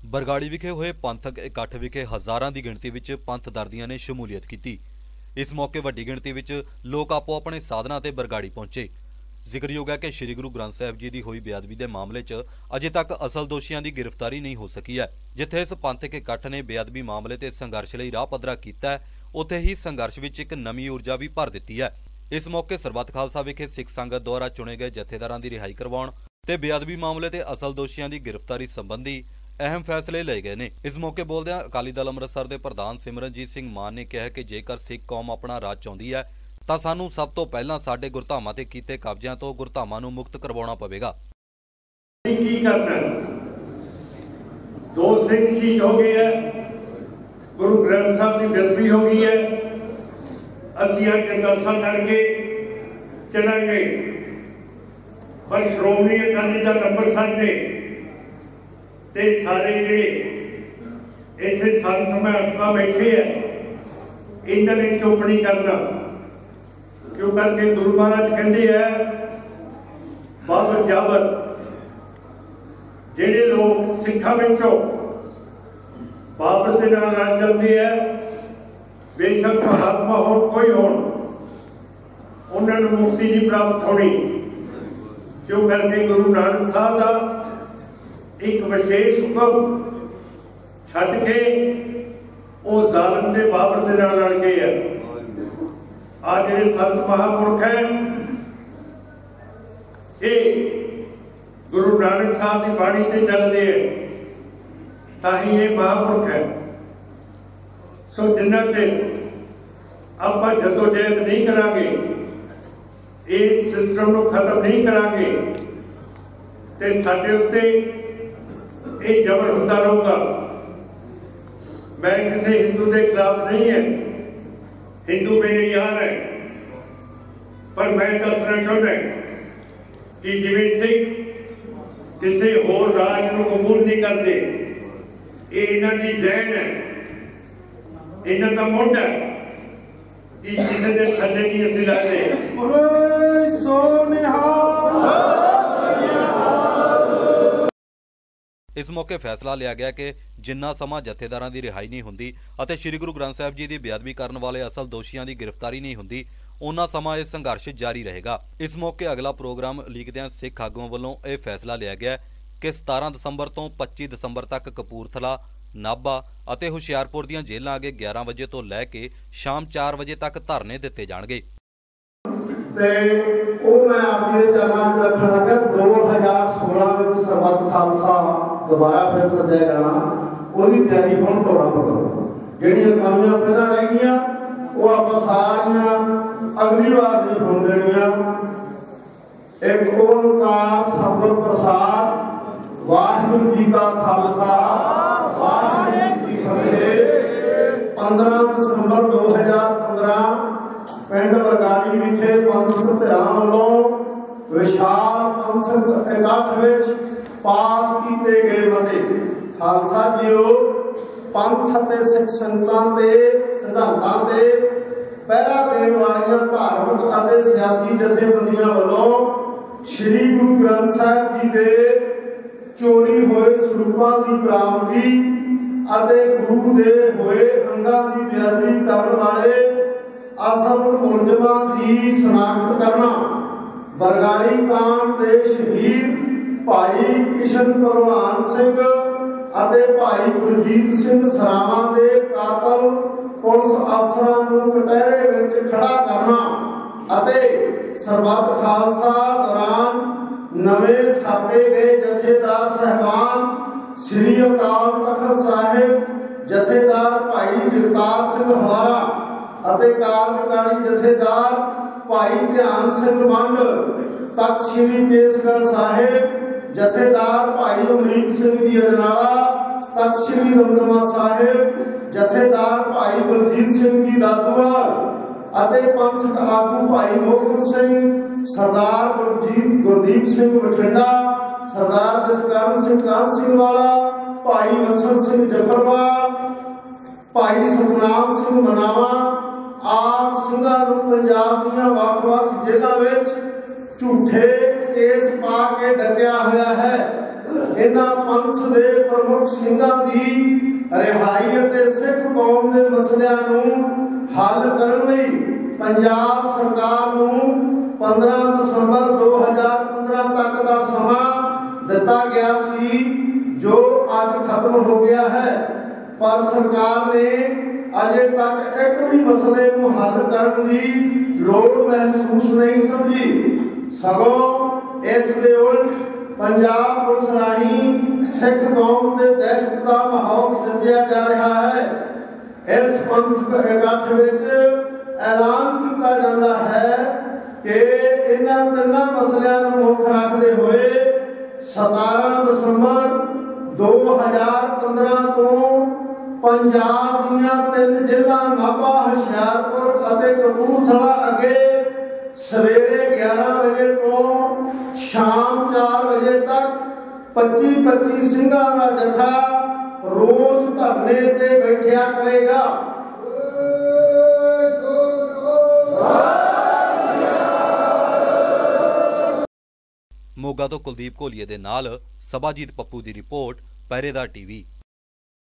बरगाड़ी विखे होए पंथक इकट्ठ विखे हज़ारां दी गिणती विच पंथ दर्दियां ने शमूलीयत की। इस मौके वड्डी गिणती विच लोग आपो अपने साधनां ते बरगाड़ी पहुंचे। जिक्रयोग है कि श्री गुरु ग्रंथ साहिब जी की हुई बेअदबी के मामले च अजे तक असल दोषियों की गिरफ्तारी नहीं हो सकी है। जिथे इस पंथक इकट्ठ ने बेअदबी मामले ते संघर्ष लई राह पद्धरा कीता है, उत्थे ही संघर्ष विच एक नवी ऊर्जा भी भर दी है। इस मौके सरबत खालसा विखे सिख संगत द्वारा चुने गए जथेदारां की रिहाई करवाउण ते बेअदबी मामले ते असल दोषियों की गिरफ्तारी संबंधी अहम फैसले लए गए ने। इस मौके बोलदਿਆਂ अकाली दल अमृतसर के प्रधान सिमरनजीत सिंह मान ने कहा कि जेकर सिख कौम अपना राज चाहती है ਤਾਂ ਸਾਨੂੰ ਸਭ ਤੋਂ ਪਹਿਲਾਂ ਸਾਡੇ ਗੁਰਧਾਮਾਂ ਤੇ ਕੀਤੇ ਕਬਜ਼ਿਆਂ ਤੋਂ ਗੁਰਧਾਮਾਂ ਨੂੰ ਮੁਕਤ ਕਰਵਾਉਣਾ ਪਵੇਗਾ। ਕੀ ਕਰਨਾ? ਦੋ ਸਿੰਘ ਸ਼ਹੀਦ ਹੋ ਗਏ ਹੈ, ਗੁਰੂ ਗ੍ਰੰਥ ਸਾਹਿਬ ਦੀ ਬੇਅਦਬੀ ਹੋ ਗਈ ਹੈ। ਅਸੀਂ ਅੱਜ ਅਰਦਾਸਾਂ ਕਰਕੇ ਚਲਾਂਗੇ, ਪਰ ਸ਼੍ਰੋਮਣੀ ਅਕਾਲੀ ਦਲ ਅੰਮ੍ਰਿਤਸਰ ਨੇ ਤੇ ਸਾਰੇ ਜਿਹੜੇ ਇੱਥੇ ਸੰਤ ਮਹਾਤਮਾ ਬੈਠੇ ਆ, ਇਹਨਾਂ ਨੇ ਚੁੱਪ नहीं करना। क्यों करके गुरु महाराज कहते हैं बाबर जाबर जेडे लोग सिखा विचों बाबर के नाल रल जाते हैं, बेशक महात्मा हो कोई हो, उन्होंने मुक्ति नहीं प्राप्त होनी। क्यों करके गुरु नानक साहब का एक विशेष हुक्म छड्ड के वो जालिम ते बाबर के नाल रल गए हैं। आज ਜਿਹੜੇ संत महापुरख है, ये गुरु नानक साहब की बाणी से चलते हैं, ताही ये महापुरख है। सो जिन्ना चिर आपां जदोजहद नहीं करांगे, इस सिस्टम को खत्म नहीं करांगे, ते साडे उत्ते ये जबर होता रहूगा। मैं किसी हिंदू के खिलाफ नहीं है, हिंदू मेरे यार है, पर मैं दसना चाहता कि जिवें सिख किसी होर राज को कबूल नहीं करते, ये इन्हां दी जहन है, इन्हां दा मुंड है कि किसी दे थल्ले नहीं असीं लगदे। इस मौके फैसला लिया गया कि जिन्ना समा जथेदारां की रिहाई नहीं हुंदी अते श्री गुरु ग्रंथ साहिब जी की बेअदबी करने वाले असल दोषियों की गिरफ्तारी नहीं हुंदी, उन्ना समा यह संघर्ष जारी रहेगा। इस मौके अगला प्रोग्राम उलीकदिआं सिख आगुआं वल्लों यह फैसला लिया गया कि 17 दसंबर तो 25 दसंबर तक कपूरथला, नाभा अते हुशियारपुर दीआं जेलां अगे 11 वजे तो लैके शाम 4 वजे तक धरने दिते जाणगे। दोबारा फिर सद्या जाना, उसकी तैयारी हम तौर पर करो। जिहड़ियां कमियां पहला रह गई वो आप सारियां अगली बार नहीं होण देणियां। एक ओंकार सतगुर प्रसाद, वाहिगुरू जी का खालसा, वाहिगुरू जी फतेह। 15 दसंबर 2015 पिंड बरगाड़ी विखे पंथक धिरां वल्लों विशाल पंथक इकट्ठ विच पास किए गए मते खालसा जीओ पंथ ते सिख संगतां ते सिद्धांतां ते पहरा देण वालियां धार्मिक अते सियासी जथेबंदियां वल्लों श्री गुरु ग्रंथ साहिब जी दे चोरी होए स्वरूपां दी बरामदगी अते गुरु दे होए अंगां दी बेअदबी करन वाले असल मुलजमां दी शनाख्त करना, बरगाड़ी कांड दे शहीद भाई किशन भगवान सिंह अते भाई गुरजीत सिंह सरावां दे कातल पुलिस अफसरां नूं कटहरे विच खड़ा करना अते सरबत खालसा दौरान नवें थापे गए जथेदार साहिबान श्री अकाल तख्त साहिब जथेदार भाई जगतार सिंह हवारा अते कार्यकारी जथेदार भाई ध्यान सिंह मंड, तख्त श्री केसगढ़ साहिब जथेदार भाई अमरीक सिंह जी अजनाला, तख्त श्री दमदमा साहिब जथेदार भाई बलजीत सिंह जी दादूवाल अते पंथक आगू भाई मोहकम सिंह, सरदार गुरदीप सिंह बठिंडा, सरदार जसकरण सिंह कान सिंह वाला, भाई वसन सिंह जफरवाल, भाई सतनाम सिंह मनावा आदि सिंघां नूं पंजाब दीआं वख-वख जेलां विच ਝੂਠੇ ਕੇਸ ਪਾ ਕੇ ਡੱਕਿਆ ਹੋਇਆ ਹੈ। ਇਹਨਾਂ ਪੰਥ ਦੇ ਪ੍ਰਮੁੱਖ ਸਿੰਘਾਂ ਦੀ ਰਿਹਾਈ ਅਤੇ ਸਿੱਖ ਕੌਮ ਦੇ ਮਸਲਿਆਂ ਨੂੰ ਹੱਲ ਕਰਨ ਲਈ ਪੰਜਾਬ ਸਰਕਾਰ ਨੂੰ 15 ਦਸੰਬਰ 2015 ਤੱਕ ਦਾ ਸਮਾਂ ਦਿੱਤਾ ਗਿਆ ਸੀ, ਜੋ ਅੱਜ ਖਤਮ ਹੋ ਗਿਆ ਹੈ। ਪਰ ਸਰਕਾਰ ਨੇ ਅਜੇ ਤੱਕ ਇੱਕ ਵੀ ਮਸਲੇ ਨੂੰ ਹੱਲ ਕਰਨ ਦੀ ਲੋੜ ਮਹਿਸੂਸ ਨਹੀਂ ਸਮਝੀ, ਸਗੋਂ ਇਸ ਦੇ ਉਲਟ ਪੰਜਾਬ ਪੁਲਿਸ ਰਾਹੀਂ ਸਿੱਖ ਕੌਮ ਤੇ ਦਹਿਸ਼ਤ ਦਾ ਮਾਹੌਲ ਸਿਰਜਿਆ ਜਾ ਰਿਹਾ ਹੈ। ਇਸ ਪੰਥਕ ਇਕੱਠ ਵਿੱਚ ਐਲਾਨ ਕੀਤਾ ਜਾਂਦਾ ਹੈ ਕਿ ਇਹਨਾਂ ਤਿੰਨਾਂ ਮਸਲਿਆਂ ਨੂੰ ਮੁੱਖ ਰੱਖਦੇ ਹੋਏ 17 ਦਸੰਬਰ 2015 ਤੋਂ ਪੰਜਾਬ ਦੀਆਂ 3 ਜ਼ਿਲ੍ਹਾ ਨਾਭਾ, ਹੁਸ਼ਿਆਰਪੁਰ ਅਤੇ ਕਪੂਰਥਲਾ ਅੱਗੇ ਸਵੇਰੇ 11 ਵਜੇ ਤੋਂ ਸ਼ਾਮ 4 ਵਜੇ ਤੱਕ 25 ਸਿੰਘਾਂ ਦਾ ਜਥਾ ਰੋਸ ਧਰਨੇ ਤੇ ਬੈਠਿਆ ਕਰੇਗਾ। ਮੋਗਾ ਤੋਂ ਕੁਲਦੀਪ ਘੋਲੀਏ ਦੇ ਨਾਲ ਸਭਾਜੀਤ ਪੱਪੂ ਦੀ ਰਿਪੋਰਟ, ਪਹਿਰੇਦਾਰ ਟੀਵੀ।